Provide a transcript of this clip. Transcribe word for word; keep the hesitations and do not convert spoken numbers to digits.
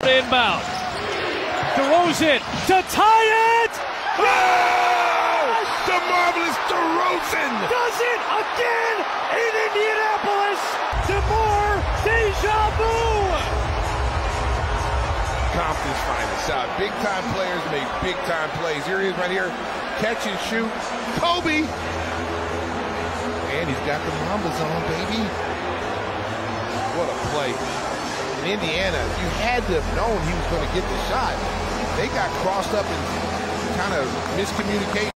inbound. DeRozan to tie it! Oh! The marvelous DeRozan! Does it again in Indianapolis! DeMar deja vu! Compton's finest out. Big time players make big time plays. Here he is right here. Catch and shoot. Kobe! And he's got the Mamba zone, baby. What a play. In Indiana, you had to have known he was going to get the shot. They got crossed up and kind of miscommunication.